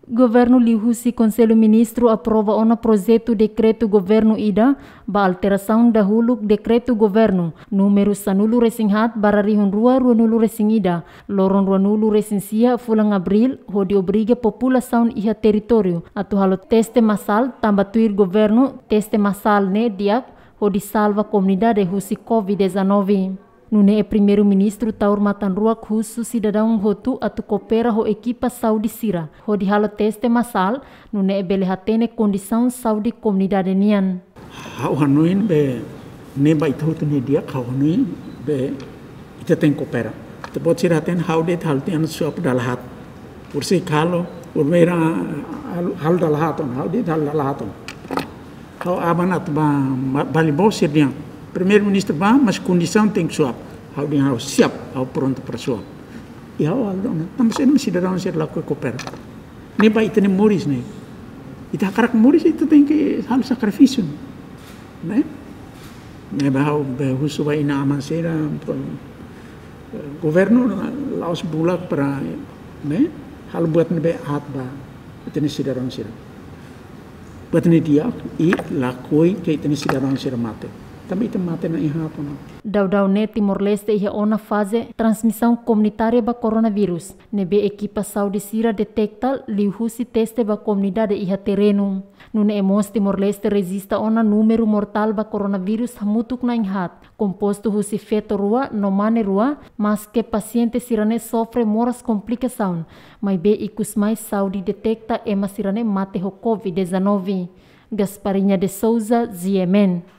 Governo Lihusi Conselho Ministro aprova ona projeto decreto governo ida ba alteração da huluk decreto governo número sanulu resinghat bararihun rua ruanulu resingida loron ruanulu resinsia fulang abril hodi obriga população iha território atu halo teste massal tambatuir governo teste massal ne diak hodi salva comunidade husi COVID-19. Nune primeiro-ministro taur matan ruak husu cidadão hotu atu coopera ho equipa saúde sira. Ho di halo teste massal, nune belehatene condição saúde comunidade nian. Hau hanuin be neba itu tu ne dia hau hanuin be ita ten coopera. Tepot sira ten hau det hal ten suap dalahat. Ursi kalo urmera hal dalahaton hau det hal dalahaton. Hau abanat ba balibau sirdian. Primeiro-ministro vai, mas condição tem que suar. Alguém harus siap, harus pronto para suar. E também não cidadão ser lá que coopera. Nem vai ter moris nem. E tá cara que moris itu tem que hal sacrifício, né? Ne bahau behusu vai na amansera governo laos bulak para, né? Hal buat nebe hat ba itu cidadão ser. Buat ne dia e lakoi que itu cidadão ser mate. Também tem mate na ihapon. Daudau ne Timor-Leste ia ona fase transmissão comunitária ba coronavírus. Nebe equipa saúde sira detecta liuhusi teste ba comunidade ia terreno. Nune emos Timor-Leste resista ona número mortal ba coronavírus hamutuk na inhat. Composto husi feto rua, no mane rua, mas que paciente sirane sofre moras complicação. Mas be ikus mais saúde detecta ema sirane mate ho COVID-19. Gasparinha de Souza, Ziemen.